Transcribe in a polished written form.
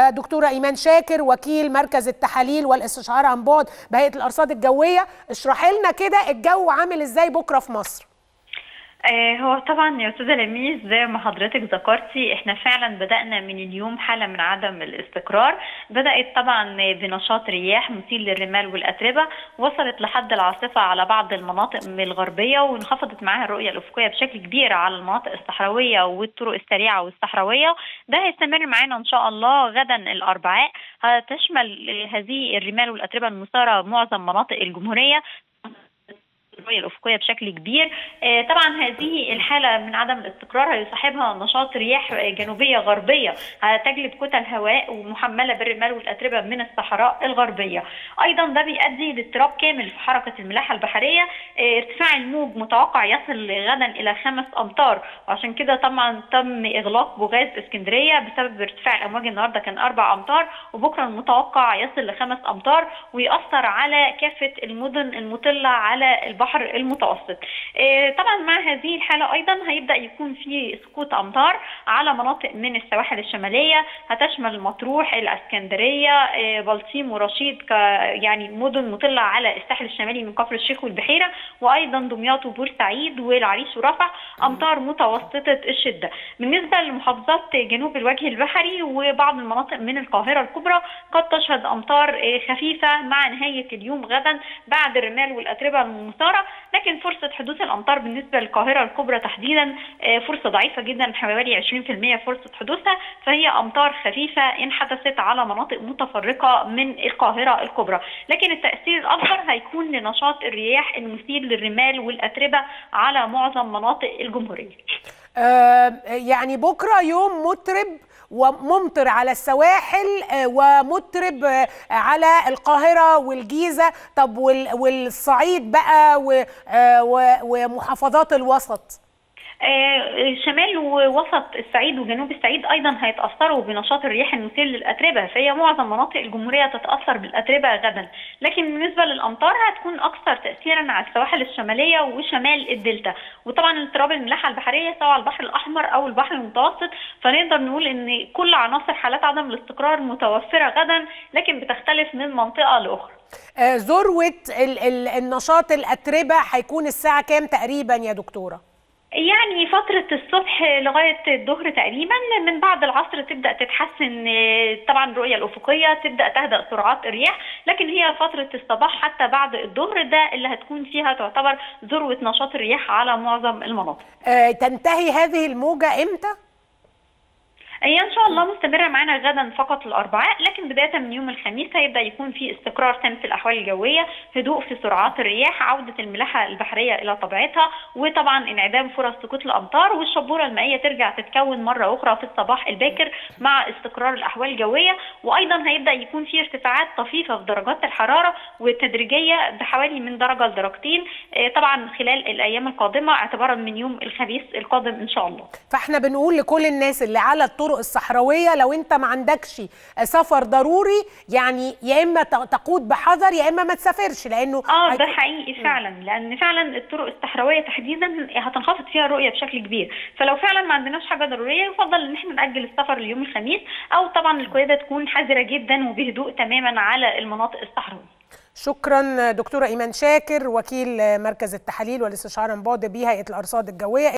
دكتورة إيمان شاكر، وكيل مركز التحاليل والاستشعار عن بعد بهيئة الأرصاد الجوية. اشرحي لنا كده الجو عامل ازاي بكرة في مصر؟ هو طبعا يا استاذه لميس زي ما حضرتك ذكرتي احنا فعلا بدانا من اليوم حاله من عدم الاستقرار. بدات طبعا بنشاط رياح مثير للرمال والاتربه، وصلت لحد العاصفه على بعض المناطق من الغربيه، وانخفضت معاها الرؤيه الافقيه بشكل كبير على المناطق الصحراويه والطرق السريعه والصحراويه. ده هيستمر معانا ان شاء الله غدا الاربعاء. هتشمل هذه الرمال والاتربه المثاره معظم مناطق الجمهوريه، الرؤية الأفقية بشكل كبير. طبعا هذه الحالة من عدم الاستقرار هيصاحبها نشاط رياح جنوبية غربية هتجلب كتل هواء ومحملة بالرمال والأتربة من الصحراء الغربية. أيضا ده بيؤدي لاضطراب كامل في حركة الملاحة البحرية. ارتفاع الموج متوقع يصل غدا إلى 5 أمتار، وعشان كده طبعا تم إغلاق بوغاز اسكندرية بسبب ارتفاع الأمواج. النهارده كان 4 أمتار، وبكرة المتوقع يصل ل 5 أمتار، ويأثر على كافة المدن المطلة على البحر المتوسط. طبعا مع هذه الحاله ايضا هيبدا يكون في سقوط امطار على مناطق من السواحل الشماليه، هتشمل مطروح، الاسكندريه، بلطيم ورشيد، يعني مدن مطله على الساحل الشمالي من كفر الشيخ والبحيره، وايضا دمياط وبورسعيد والعريش ورفح امطار متوسطه الشده. بالنسبه لمحافظات جنوب الوجه البحري وبعض المناطق من القاهره الكبرى قد تشهد امطار خفيفه مع نهايه اليوم غدا بعد الرمال والاتربه المثاره، لكن فرصة حدوث الأمطار بالنسبة للقاهرة الكبرى تحديدا فرصة ضعيفة جدا، حوالي 20% فرصة حدوثها، فهي أمطار خفيفة إن حدثت على مناطق متفرقة من القاهرة الكبرى. لكن التأثير الأكبر هيكون لنشاط الرياح المثير للرمال والأتربة على معظم مناطق الجمهورية. يعني بكرة يوم مطرب وممطر على السواحل ومطرب على القاهرة والجيزة. طب والصعيد بقى ومحافظات الوسط؟ شمال ووسط الصعيد وجنوب الصعيد ايضا هيتاثروا بنشاط الرياح المثير للاتربه، فهي معظم مناطق الجمهوريه تتاثر بالاتربه غدا. لكن بالنسبه للامطار هتكون اكثر تاثيرا على السواحل الشماليه وشمال الدلتا، وطبعا اضطراب الملاحه البحريه سواء على البحر الاحمر او البحر المتوسط. فنقدر نقول ان كل عناصر حالات عدم الاستقرار متوفره غدا، لكن بتختلف من منطقه لاخرى. ذروه النشاط الاتربه هيكون الساعه كام تقريبا يا دكتوره؟ يعني فترة الصبح لغاية الظهر تقريبا، من بعد العصر تبدأ تتحسن طبعا الرؤية الأفقية، تبدأ تهدأ سرعات الرياح، لكن هي فترة الصباح حتى بعد الظهر ده اللي هتكون فيها تعتبر ذروة نشاط الرياح على معظم المناطق. تنتهي هذه الموجة إمتى؟ هي ان شاء الله مستمره معانا غدا فقط الاربعاء، لكن بدايه من يوم الخميس هيبدا يكون في استقرار تام في الاحوال الجويه، هدوء في سرعات الرياح، عوده الملاحه البحريه الى طبيعتها، وطبعا انعدام فرص سقوط الامطار، والشبوره المائيه ترجع تتكون مره اخرى في الصباح الباكر مع استقرار الاحوال الجويه. وايضا هيبدا يكون في ارتفاعات طفيفه في درجات الحراره والتدريجيه بحوالي من درجه لدرجتين طبعا خلال الايام القادمه اعتبارا من يوم الخميس القادم ان شاء الله. فاحنا بنقول لكل الناس اللي على الطرق الصحراويه لو انت ما عندكش سفر ضروري، يعني يا اما تقود بحذر يا اما ما تسافرش، لانه ده حقيقي فعلا، لان فعلا الطرق الصحراويه تحديدا هتنخفض فيها الرؤيه بشكل كبير. فلو فعلا ما عندناش حاجه ضروريه يفضل ان احنا ناجل السفر ليوم الخميس، او طبعا القياده تكون حذره جدا وبهدوء تماما على المناطق الصحراويه. شكرا دكتوره ايمان شاكر، وكيل مركز التحاليل والاستشعار عن بعد بهيئه الارصاد الجويه.